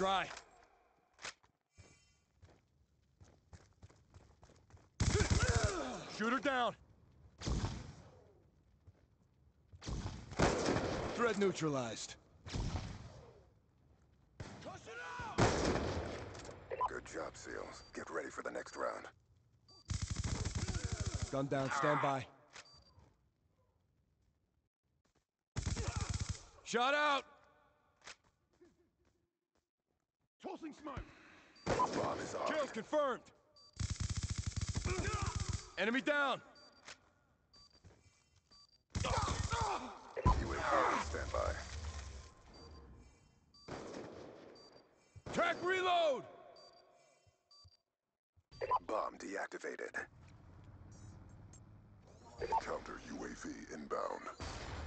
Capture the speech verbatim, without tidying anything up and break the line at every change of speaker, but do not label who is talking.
dry. Shoot her down. Threat neutralized.
Good job, SEALs. Get ready for the next round.
Gun down, stand by. Shot out! Tossing smoke!
Bomb is armed.
Kills confirmed! Enemy down!
U A V on standby.
Track reload!
Bomb deactivated. Counter U A V inbound.